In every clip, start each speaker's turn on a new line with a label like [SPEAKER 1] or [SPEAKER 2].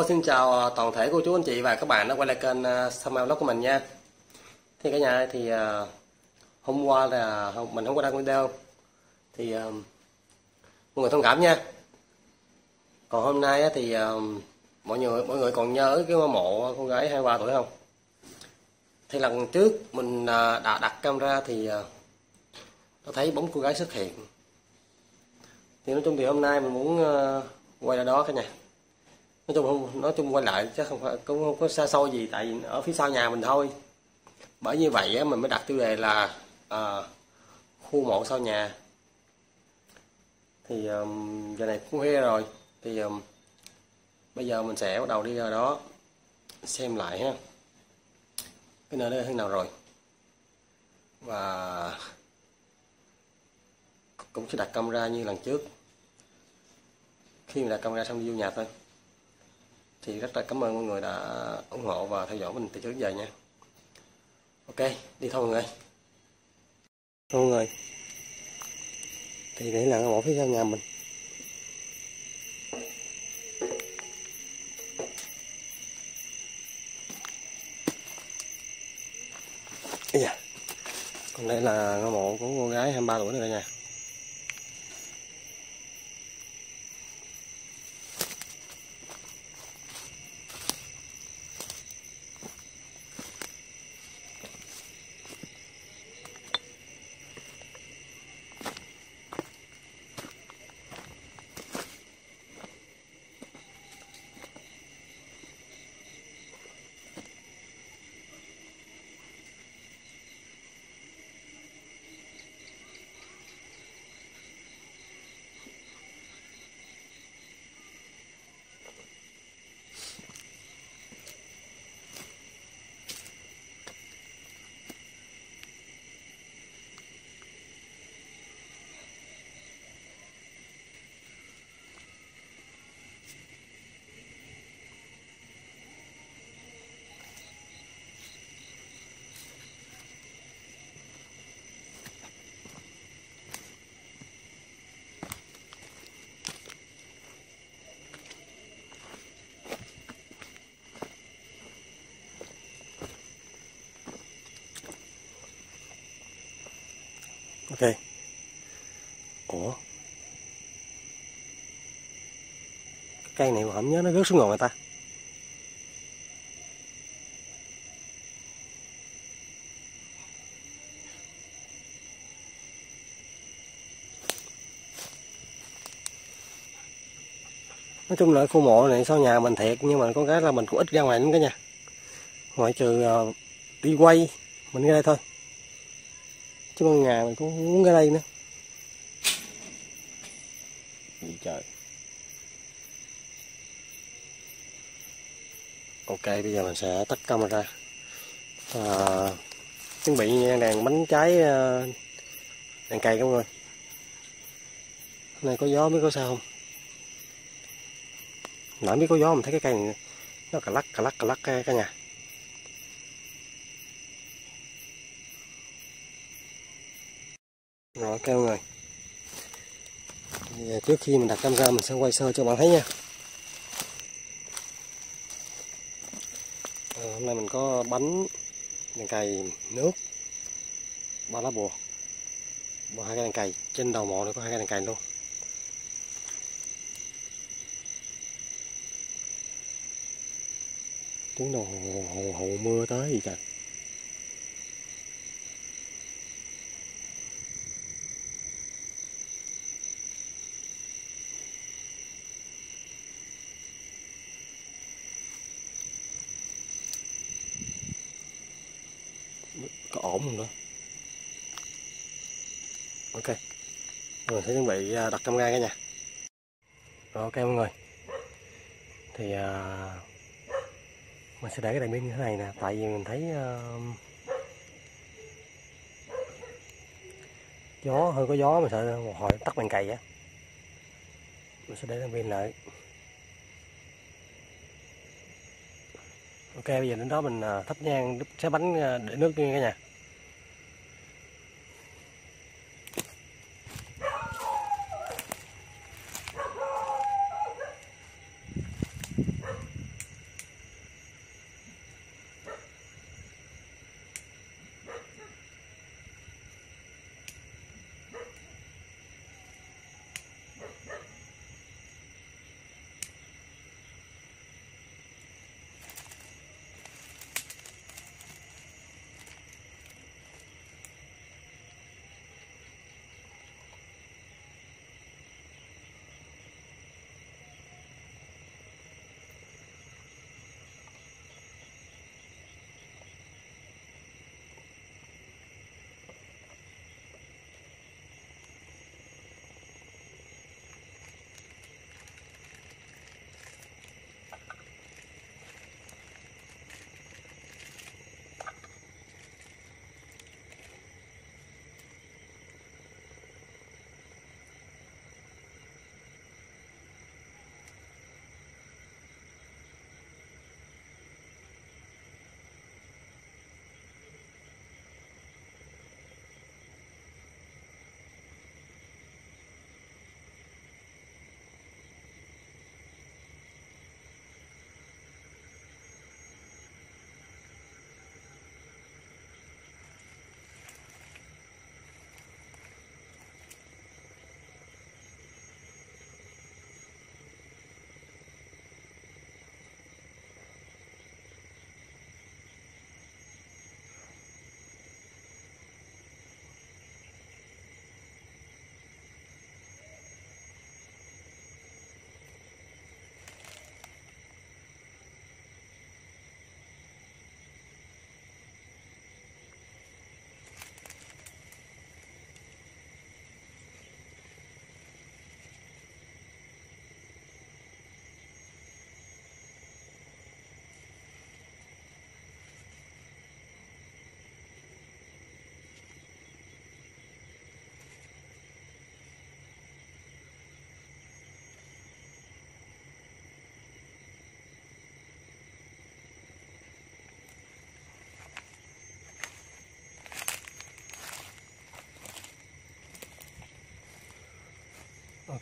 [SPEAKER 1] xin chào toàn thể cô chú anh chị và các bạn đã quay lại kênh Samuel Vlog của mình nha. Thì cả nhà thì hôm qua là mình không có đăng video thì mọi người thông cảm nha. Còn hôm nay thì mọi người còn nhớ cái mộ con gái 23 tuổi không? Thì lần trước mình đã đặt camera thì nó thấy bóng cô gái xuất hiện. Thì nói chung thì hôm nay mình muốn quay lại đó cả nhà. Nói chung quay lại chứ cũng không có xa xôi gì, tại vì ở phía sau nhà mình thôi. Bởi như vậy mình mới đặt tiêu đề là khu mộ sau nhà. Thì giờ này cũng khuya rồi, thì bây giờ mình sẽ bắt đầu đi ra đó xem lại ha, cái nơi đó thế nào rồi, và cũng sẽ đặt camera như lần trước. Khi mình đặt camera xong đi vô nhà thôi. Thì rất là cảm ơn mọi người đã ủng hộ và theo dõi mình từ trước đến giờ nha. Ok, đi thôi mọi người. Mọi người, thì đây là mộ phía sau nhà mình. Dạ. Còn đây là ngôi mộ của cô gái 23 tuổi này cả nhà. Ok. Ủa, cái cây này mà không nhớ nó rớt xuống ngọn người ta. Nói chung là khu mộ này sau nhà mình thiệt, nhưng mà con gái là mình cũng ít ra ngoài nữa cả nhà. Ngoại trừ đi quay mình ra đây thôi, chứ ban ngày mình cũng không muốn ra đây nữa. Gì trời. Ok, bây giờ mình sẽ tắt camera, chuẩn bị đèn bánh cháy, đèn cày các mọi người. Hôm nay có gió biết có sao không? Nãy biết có gió mình thấy cái cây này nó cà lắc cả nhà. Rồi ok mọi người. Thì trước khi mình đặt camera mình sẽ quay sơ cho bạn thấy nha. Hôm nay mình có bánh, đèn cày, nước, 3 lá bùa, 2 cái đèn cày. Trên đầu mộ này có 2 cái đèn cày luôn. Tiếng đầu hồ mưa tới gì trời. Có ổn không nữa. Ok, mình sẽ chuẩn bị đặt camera cả nhà. Rồi ok mọi người, thì mình sẽ để cái đèn pin như thế này nè, tại vì mình thấy gió, hơi có gió, mình sợ một hồi tắt đèn cày á. Mình sẽ để đèn pin lại. Ok, bây giờ đến đó mình thắp nhang, xé bánh, để nước đi cả nhà.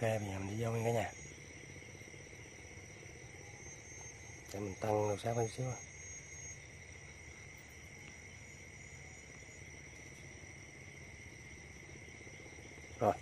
[SPEAKER 1] Ok, bây giờ mình đi vô cả nhà. Để mình tăng độ sáng lên xíu. Rồi.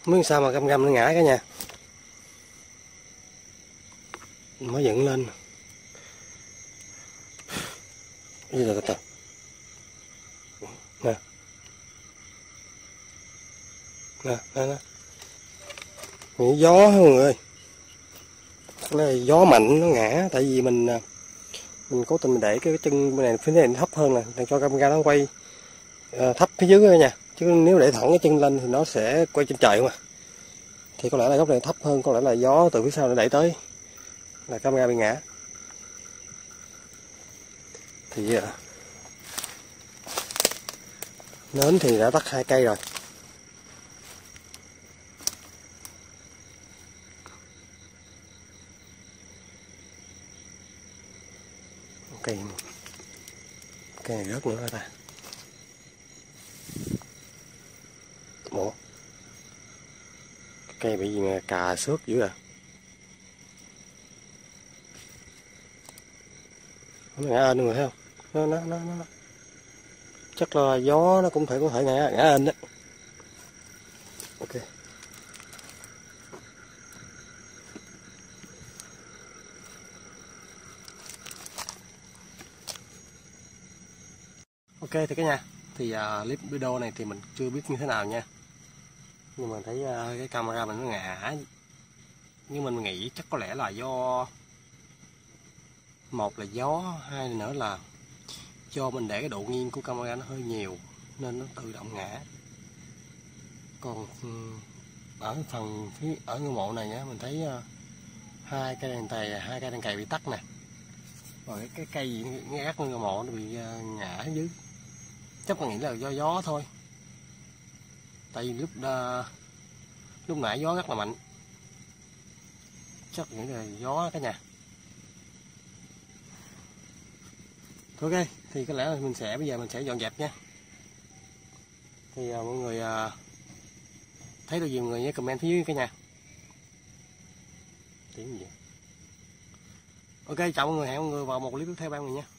[SPEAKER 1] Không biết sao mà găm găm nó ngã cả nhà. Mới dựng lên. Bây giờ từ từ. Nè. Nè. Nghĩ gió hả mọi người. Cái này gió mạnh nó ngã, tại vì mình cố tình mình để cái chân bên này phía này thấp hơn nè, để cho camera nó quay thấp phía dưới thôi nha. Chứ nếu để thẳng cái chân lên thì nó sẽ quay trên trời mà. Thì có lẽ là góc này thấp hơn, có lẽ là gió từ phía sau nó đẩy tới là camera bị ngã. Thì nến thì đã tắt 2 cây rồi. Cây này rớt nữa hả ta? Ủa? Cây bị gì mà cà xước dữ à? Nó ngã ên rồi thấy không? Nó. Chắc là gió nó cũng có thể ngã ên đó. Ok. Ok thì cả nhà, thì clip video này thì mình chưa biết như thế nào nha, nhưng mà thấy cái camera mình nó ngã, nhưng mình nghĩ chắc có lẽ là do một là gió, hai nữa là do mình để cái độ nghiêng của camera nó hơi nhiều nên nó tự động ngã. Còn ở phần phía ở ngôi mộ này nhá, mình thấy hai cây đèn cày bị tắt nè, rồi cái cây gì nó gác ngôi mộ nó bị ngã dưới. Chắc mình nghĩ là do gió thôi, tại vì lúc nãy gió rất là mạnh, chắc nghĩ là gió cả nhà. Ok, thì có lẽ là bây giờ mình sẽ dọn dẹp nha. Thì mọi người thấy được gì mọi người nhớ comment phía dưới cả nhà. Tiếng gì? Ok, chào mọi người, hẹn mọi người vào một clip tiếp theo mọi người nha.